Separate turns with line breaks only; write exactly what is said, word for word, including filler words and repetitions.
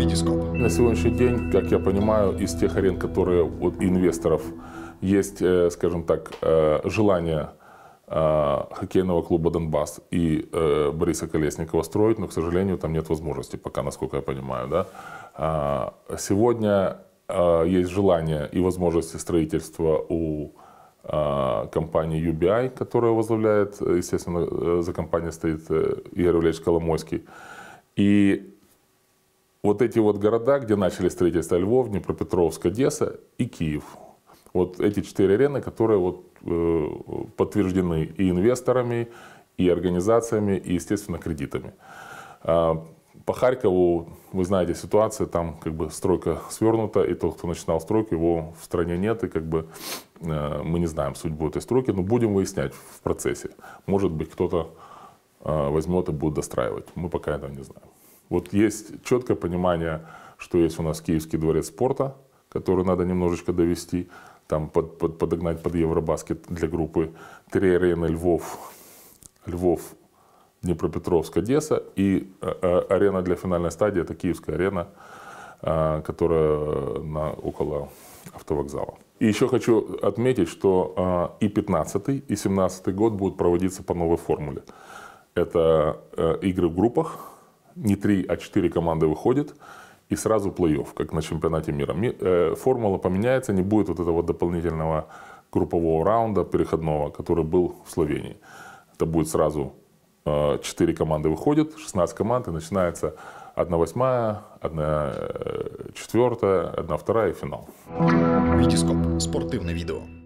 Витископ.
На сегодняшний день, как я понимаю, из тех арен, которые у инвесторов есть, скажем так, желание хоккейного клуба «Донбасс» и Бориса Колесникова строить, но, к сожалению, там нет возможности пока, насколько я понимаю. Да? Сегодня есть желание и возможности строительства у компании ю би ай, которая возглавляет, естественно, за компанией стоит Игорь Валерьевич Коломойский. И вот эти вот города, где начали строительство: Львов, Днепропетровск, Одесса и Киев. Вот эти четыре арены, которые вот, э, подтверждены и инвесторами, и организациями, и, естественно, кредитами. А по Харькову, вы знаете, ситуация, там как бы стройка свернута, и тот, кто начинал стройку, его в стране нет, и как бы э, мы не знаем судьбу этой стройки, но будем выяснять в процессе. Может быть, кто-то э, возьмет и будет достраивать. Мы пока этого не знаем. Вот есть четкое понимание, что есть у нас Киевский дворец спорта, который надо немножечко довести, там под, под, подогнать под Евробаскет для группы. Три арены: Львов, Львов, Днепропетровск, Одесса. И э, арена для финальной стадии — это Киевская арена, э, которая на, около автовокзала. И еще хочу отметить, что э, и пятнадцатый, и семнадцатый год будут проводиться по новой формуле. Это э, игры в группах. Не три, а четыре команды выходят, и сразу плей-офф, как на чемпионате мира. Формула поменяется, не будет вот этого дополнительного группового раунда переходного, который был в Словении. Это будет сразу четыре команды выходят, шестнадцать команд, и начинается одна восьмая, одна четвертая, одна вторая и финал.
Витископ. Спортивне відео.